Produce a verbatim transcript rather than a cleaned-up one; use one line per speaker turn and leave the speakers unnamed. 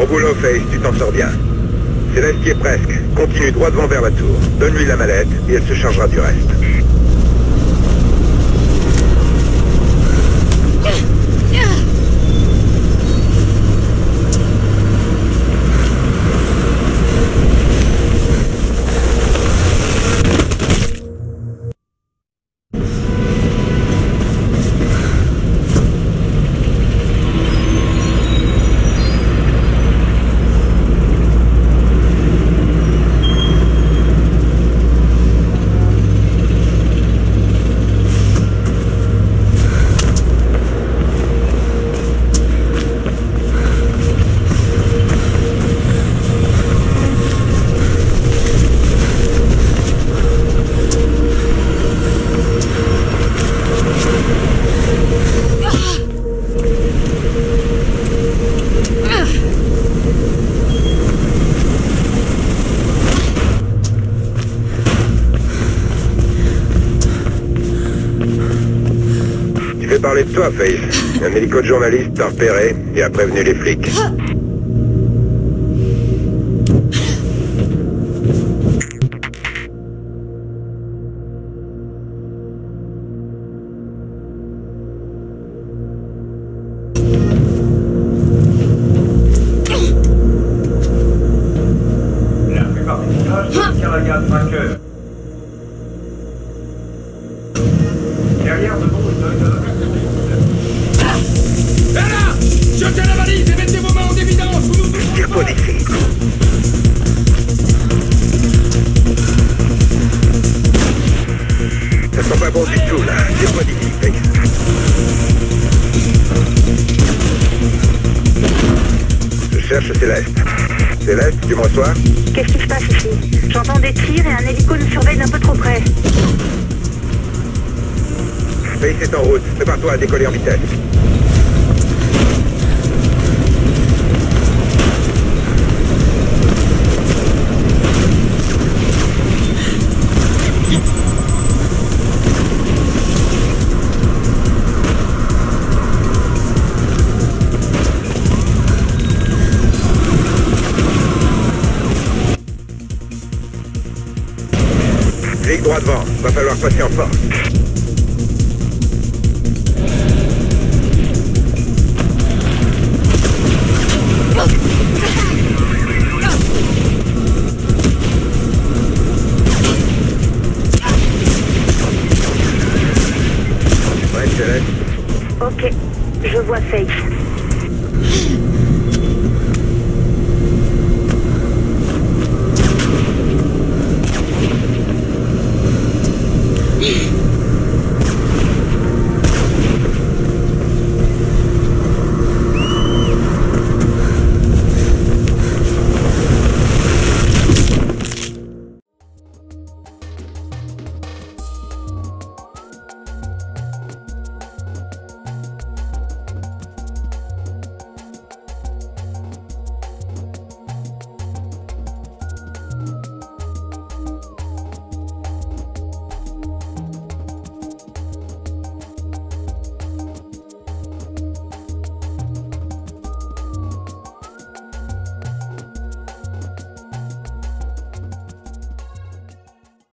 Bon boulot, Face, tu t'en sors bien. Céleste y est presque. Continue droit devant vers la tour. Donne-lui la mallette et elle se chargera du reste. Parler de toi, Face. Un hélico de journaliste t'a repéré et a prévenu les flics.
La plupart des villages tirent la gaz tracker. Derrière de bons
Et là! Jetez la valise et mettez vos mains en évidence! Vous nous...
Tire pas d'ici. Ça sent pas bon du tout, là. Tire pas d'ici, Face. Je cherche Céleste. Céleste, tu me reçois?
Qu'est-ce qui se passe ici? J'entends des tirs et un hélico nous surveille d'un peu trop près.
Face est en route. Prépare-toi à décoller en vitesse. Flic droit devant. Va falloir passer en force.